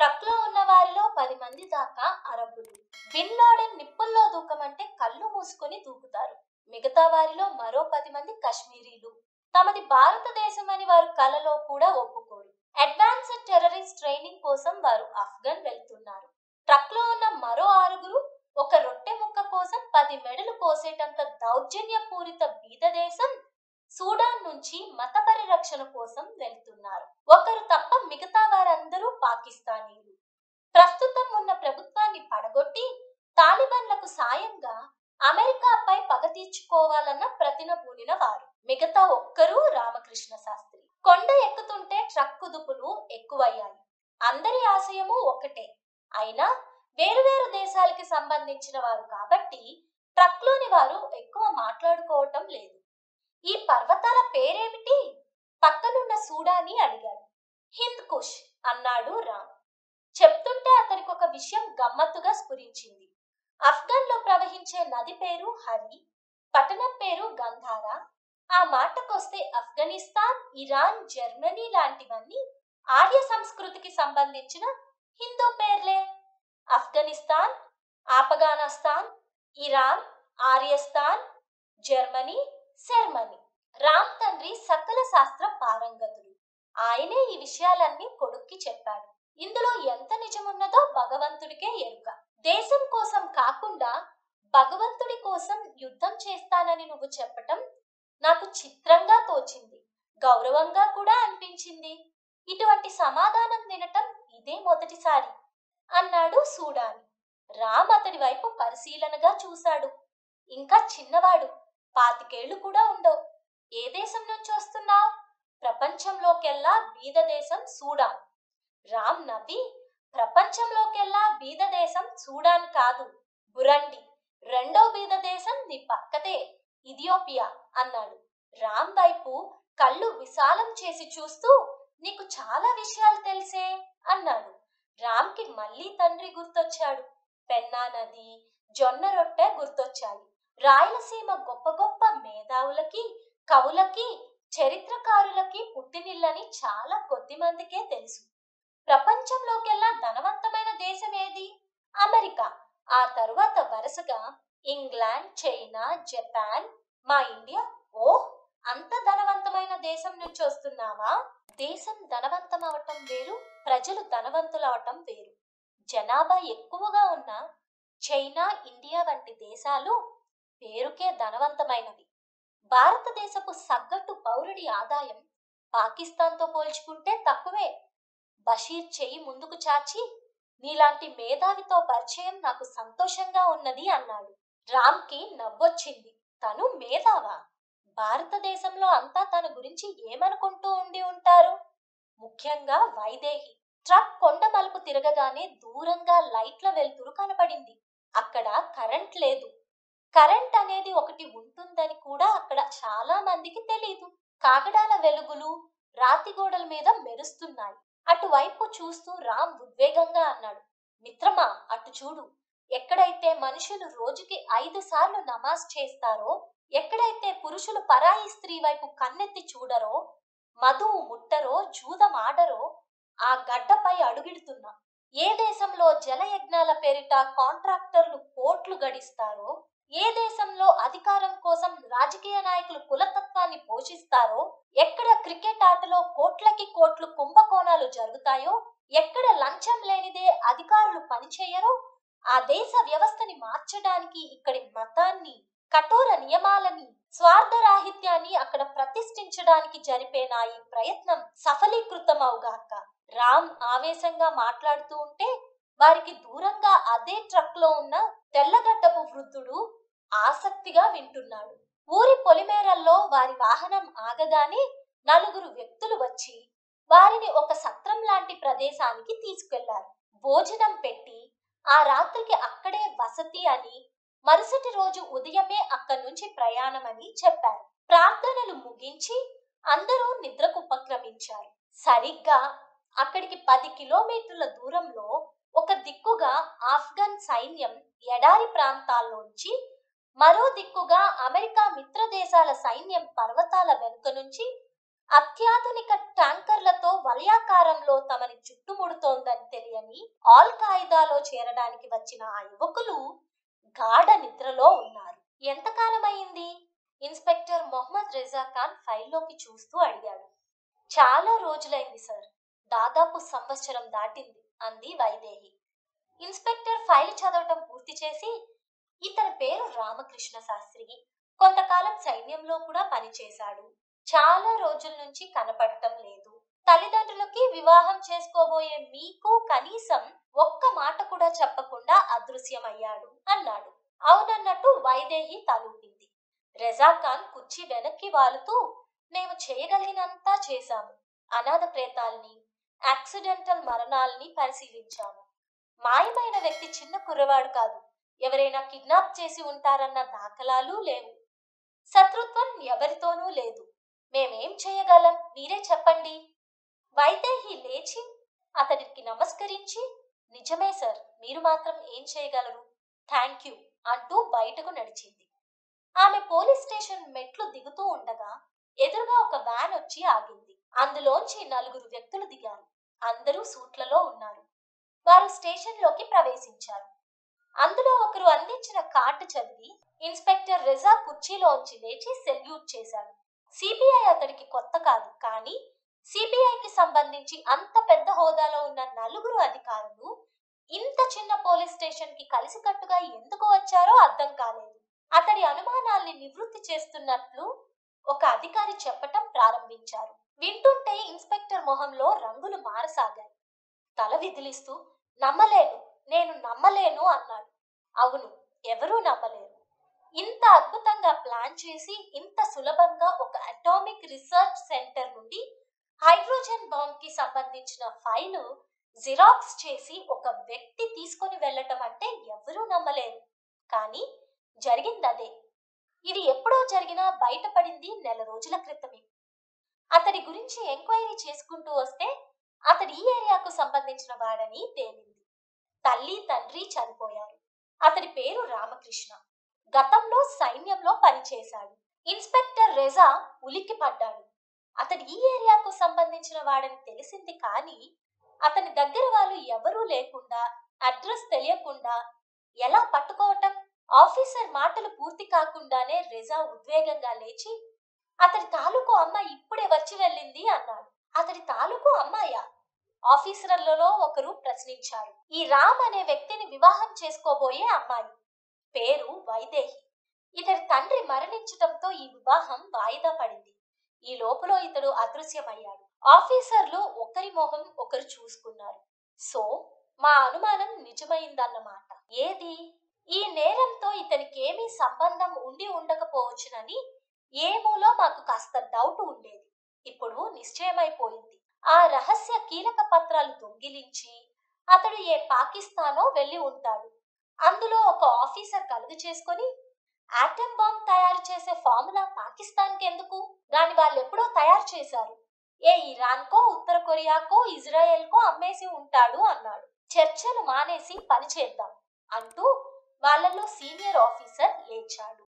Truck లో ఉన్న వారిలో 10 మంది దాకా అరబ్బులు. బిన్ లాడెన్ నిప్పుల్లో దూకమంటే కళ్ళు మూసుకొని దూకుతారు. మిగతా వారిలో మరో 10 మంది కశ్మీరీలు. తమది భారతదేశం అని వారు కలలో కూడా ఒప్పుకోరు. అడ్వాన్స్డ్ టెర్రరిస్ట్ ట్రైనింగ్ కోసం వారు ఆఫ్ఘన్ వెళ్తున్నారు. ట్రక్ లో ఉన్న మరో 6 ఒక రొట్టె ముక్క కోసం 10 మెడలు కోసేటంత దౌర్జన్యపూరిత బీద దేశం సూడాన్ నుంచి మత పరిరక్షణ కోసం వెళ్తున్నారు. ఒకరు తప్ప మిగతా వారందరూ పాకిస్తానీలు. ప్రస్తుతం ఉన్న ప్రభుత్వాన్ని పడగొట్టి తాలిబాన్లకు సాయంగా అమెరికాపై పగ తీర్చుకోవాలన్న ప్రతినబూనిన వారు. మిగతా ఒక్కరూ రామకృష్ణ శాస్త్రి. కొండ ఎక్కుతుంటే ట్రక్ కుదుపులు ఎక్కువయ్యాయి. అందరి ఆశయము ఒకటే. అయినా వేరువేరు దేశాలకి సంబంధించిన వారు కాబట్టి ట్రక్ లోని వారు ఎక్కువ మాట్లాడుకోవటం లేదు. ఈ పర్వతాల పేరేమిటి? పక్కనున్న సూడాని అడిగాడు. హింద్ కుష్ అన్నాడు రామ్. చెప్తుంటే అతనికి ఒక విషయం గమ్మత్తుగా స్ఫురించింది. ఆఫ్ఘన్ లో ప్రవహించే నది పేరు హరి, పట్టణం పేరు గంధారా. ఆ మాటకొస్తే ఆఫ్ఘనిస్తాన్, ఇరాన్, జర్మనీ లాంటివన్నీ ఆర్య సంస్కృతికి సంబంధించిన హిందూ పేర్లే. Afghanistan, Afghanistan, Iran, Aryasthan, Germany, Sharmani. రామ్ తండ్రి సకల శాస్త్ర పారంగతులు. ఆయనే ఈ విషయాలన్నీ కొడుక్కి చెప్పాడు. ఇందులో ఎంత నిజమున్నదో భగవంతుడికే ఎరుక. దేశం కోసం కాకుండా భగవంతుడి కోసం యుద్ధం చేస్తానని నువ్వు చెప్పటం నాకు చిత్రంగా తోచింది, గౌరవంగా కూడా అనిపించింది. ఇటువంటి సమాధానం వినటం ఇదే మొదటిసారి అన్నాడు సూడాని. రామ్ అతడి వైపు పరిశీలనగా చూశాడు. ఇంకా చిన్నవాడు, 25 ఏళ్లు కూడా ఉండవు. ఏ దేశం నుంచి వస్తున్నావు? ప్రపంచంలోకెల్లా బీద దేశం సూడాన్. రామ్ నవ్వి, ప్రపంచంలోకెల్లా బీద దేశం సూడాన్ కాదు, బురండి. రెండో బీద దేశం నీ పక్కదే, ఇథియోపియా అన్నాడు. రామ్ వైపు కళ్ళు విశాలం చేసి చూస్తూ, నీకు చాలా విషయాలు తెలిసే అన్నాడు. రామ్కి మళ్ళీ తండ్రి గుర్తొచ్చాడు. పెన్నా నది, జొన్న రొట్టె గుర్తొచ్చాయి. రాయలసీమ గొప్ప గొప్ప మేధావులకి, కవులకి, చరిత్రకారులకి పుట్టినిల్లని చాలా కొద్ది మందికే తెలుసు. ప్రపంచంలోకెల్లా ధనవంతమైన దేశం ఏది? అమెరికా. ఆ తరువాత వరుసగా ఇంగ్లాండ్, చైనా, జపాన్, మా ఇండియా. ఓహ్, అంత ధనవంతమైన దేశం నుంచి వస్తున్నావా? దేశం ధనవంతం అవటం వేరు, ప్రజలు ధనవంతులవటం వేరు. జనాభా ఎక్కువగా ఉన్న చైనా, ఇండియా వంటి దేశాలు పేరుకే ధనవంతమైనవి. భారతదేశపు సగటు పౌరుడి ఆదాయం పాకిస్తాన్తో పోల్చుకుంటే తక్కువే. బషీర్ చెయ్యి ముందుకు చాచి, నీలాంటి మేధావితో పరిచయం నాకు సంతోషంగా ఉన్నది అన్నాడు. రామ్కి నవ్వొచ్చింది. తను మేధావా? భారతదేశంలో అంతా తన గురించి ఏమనుకుంటూ ఉండి ఉంటారు? ముఖ్యంగా వైదేహి. ట్రక్ కొండ మలుపు తిరగగానే దూరంగా లైట్ల వెలుతురు కనపడింది. అక్కడ కరెంట్ లేదు. కరెంట్ అనేది ఒకటి ఉంటుందని కూడా అక్కడ చాలా మందికి తెలీదు. కాగడాల వెలుగులు రాతి గోడల మీద మెరుస్తున్నాయి. అటువైపు చూస్తూ రామ్ ఉద్వేగంగా అన్నాడు. మిత్రమా, అటు చూడు. ఎక్కడైతే మనుషులు రోజుకి 5 సార్లు నమాజ్ చేస్తారో, ఎక్కడైతే పురుషులు పరాయి స్త్రీ వైపు కన్నెత్తి చూడరో, మధువు ముట్టరో, జూదం ఆడరో, ఆ గడ్డపై అడుగిడుతున్నా. ఏ దేశంలో జలయజ్ఞాల పేరిట కాంట్రాక్టర్లు కోట్లు గడిస్తారో, ఏ దేశంలో అధికారం కోసం రాజకీయ నాయకులు కులతత్వాన్ని పోషిస్తారో, ఎక్కడ క్రికెట్ ఆటలో కోట్లకి కోట్లు కుంభకోణాలు జరుగుతాయో, ఎక్కడ లంచం లేనిదే అధికారులు పనిచేయరో, ఆ దేశ వ్యవస్థని మార్చడానికి ఇక్కడి మతాన్ని, కఠోర నియమాలని, స్వార్థరాహిత్యాన్ని అక్కడ ప్రతిష్ఠించడానికి జరిపే నా ఈ ప్రయత్నం సఫలీకృతమవుగాక. రామ్ ఆవేశంగా మాట్లాడుతూ ఉంటే వారికి దూరంగా అదే ట్రక్ లో ఉన్న తెల్లగడ్డపు వృద్ధుడు ఆసక్తిగా వింటున్నాడు. ఊరి పొలిమేరల్లో వారి వాహనం ఆగగానే 4 వ్యక్తులు వచ్చి వారిని ఒక సత్రం లాంటి ప్రదేశానికి తీసుకెళ్లారు. భోజనం పెట్టి ఆ రాత్రికి అక్కడే వసతి అని, మరుసటి రోజు ఉదయమే అక్కడి నుంచి ప్రయాణమని చెప్పారు. ప్రార్థనలు ముగించి అందరూ నిద్రకు ఉపక్రమించారు. సరిగ్గా అక్కడికి 10 కిలోమీటర్ల దూరంలో ఒక దిక్కుగా ఆఫ్ఘన్ సైన్యం ఎడారి ప్రాంతాల్లోంచి, మరో దిక్కుగా అమెరికా మిత్ర దేశాల సైన్యం పర్వతాల వెనుక నుంచి అత్యాధునిక ట్యాంకర్లతో వలయాకారంలో తమని చుట్టుముడుతోందని తెలియని ఆల్ ఖాయిదాలో చేరడానికి వచ్చిన ఆ యువకులు గాఢ నిద్రలో ఉన్నారు. ఎంతకాలం అయింది? ఇన్స్పెక్టర్ మొహమ్మద్ రిజా ఖాన్ ఫైల్లోకి చూస్తూ అడిగాడు. చాలా రోజులైంది సార్, దాదాపు సంవత్సరం దాటింది అంది వైదేహి. ఇన్స్పెక్టర్ ఫైల్ చదవటం పూర్తి చేసి, ఇతని పేరు రామకృష్ణ శాస్త్రి, కొంతకాలం సైన్యంలో కూడా పనిచేశాడు, చాలా రోజుల నుంచి కనపడటం లేదు, తల్లిదండ్రులకి వివాహం చేసుకోబోయే మీకు కనీసం ఒక్క మాట కూడా చెప్పకుండా అదృశ్యమయ్యాడు అన్నాడు. అవునన్నట్టు వైదేహి తలూపింది. రెజా ఖాన్ కుర్చీ వెనక్కి వాలుతూ, మేము చేయగలిగినంతా చేశాము. అనాథ ప్రేతాల్ని, యాక్సిడెంటల్ మరణాల్ని పరిశీలించాము. మాయమైన వ్యక్తి చిన్న కుర్రవాడు కాదు, ఎవరైనా కిడ్నాప్ చేసి ఉంటారన్న దాఖలాలు లేవు. శత్రుత్వం ఎవరితోనూ లేదు. మేమేం చేయగలం, మీరే చెప్పండి. వైదేహి లేచి అతడికి నమస్కరించి, నిజమే సార్, మీరు మాత్రం ఏం చేయగలరు, థ్యాంక్ యూ అంటూ బయటకు నడిచింది. ఆమె పోలీస్ స్టేషన్ మెట్లు దిగుతూ ఉండగా ఎదురుగా ఒక వ్యాన్ వచ్చి ఆగింది. అందులోంచి 4 వ్యక్తులు దిగారు. అందరూ సూట్లలో ఉన్నారు. వారు స్టేషన్లోకి ప్రవేశించారు. అందులో ఒకరు అందించిన కార్డు చదివి ఇన్స్పెక్టర్ రిజా కుర్చీలోంచి లేచి సెల్యూట్ చేశాడు. సిబిఐ అతడికి కొత్త కాదు, కానీ సిబిఐకి సంబంధించి అంత పెద్ద హోదాలో ఉన్న 4 అధికారులు ఇంత చిన్న పోలీస్ స్టేషన్ కి కలిసికట్టుగా ఎందుకు వచ్చారో అర్థం కాలేదు. అతడి అనుమానాల్ని నివృత్తి చేస్తున్నట్లు ఒక అధికారి చెప్పటం ప్రారంభించారు. వింటుంటే ఇన్స్పెక్టర్ మొహంలో రంగులు మారసాగాయి. తల విదిలిస్తూ, నమ్మలేను, నేను నమ్మలేను అన్నాడు. అవును, ఎవరూ నమ్మలేరు. ఇంత అద్భుతంగా ప్లాన్ చేసి ఇంత సులభంగా ఒక అటామిక్ రీసెర్చ్ సెంటర్ నుండి హైడ్రోజన్ బాంబ్ కి సంబంధించిన ఫైలు జిరాక్స్ చేసి ఒక వ్యక్తి తీసుకొని వెళ్ళటం అంటే ఎవరూ నమ్మలేరు. కానీ జరిగిందదే. ఇది ఎప్పుడో జరిగినా బయటపడింది 1 నెల రోజుల క్రితమే. అతడి గురించి ఎంక్వైరీ చేసుకుంటూ వస్తే అతడి ఈ ఏరియాకు సంబంధించిన వాడని తేలింది. తల్లి తండ్రి చనిపోయారు. అతడి పేరు రామకృష్ణ. గతంలో సైన్యంలో పనిచేశాడు. ఇన్స్పెక్టర్ రెజా ఉలిక్కి పడ్డాడు. అతడి ఈ ఏరియాకు సంబంధించిన వాడని తెలిసింది, కానీ అతని దగ్గర వాళ్ళు ఎవరూ లేకుండా, అడ్రస్ తెలియకుండా ఎలా పట్టుకోవటం? ఆఫీసర్ మాటలు పూర్తి కాకుండానే రెజా ఉద్వేగంగా లేచి, అతడి తాలూకు అమ్మాయి ఇప్పుడే వచ్చి వెళ్ళింది అన్నాడు. అతడి తాలూకు అమ్మాయా? ఆఫీసర్లలో ఒకరు ప్రశ్నించారు. ఈ రామ్ అనే వ్యక్తిని వివాహం చేసుకోబోయే అమ్మాయి. పేరు వైదేహి. ఇతడి తండ్రి మరణించటంతో ఈ వివాహం వాయిదా పడింది. ఈ లోపల ఇతడు అదృశ్యమయ్యాడు. ఆఫీసర్లు ఒకరి మొహం ఒకరు చూసుకున్నారు. సో మా అనుమానం నిజమైందన్నమాట. ఏది? ఈ నేరంతో ఇతనికి ఏమీ సంబంధం ఉండి ఉండకపోవచ్చునని ఏమూలో మాకు కాస్త డౌట్ ఉండేది. ఇప్పుడు నిశ్చయమైపోయింది. ఆ రహస్య కీలక పత్రాలు దొంగిలించి అతడు ఏ పాకిస్తానో వెళ్ళి ఉంటాడు. అందులో ఒక ఆఫీసర్ కలుగు చేసుకొని, ఆటం బాంబ్ తయారు చేసే ఫార్ములా పాకిస్తాన్కి ఎందుకు? దాని వాళ్ళు ఎప్పుడో తయారు చేశారు. ఏ ఇరాన్కో, ఉత్తర కొరియాకో, ఇజ్రాయెల్కో అమ్మేసి ఉంటాడు అన్నాడు. చర్చలు మానేసి పని చేద్దాం అంటూ వాళ్ళలో సీనియర్ ఆఫీసర్ లేచాడు.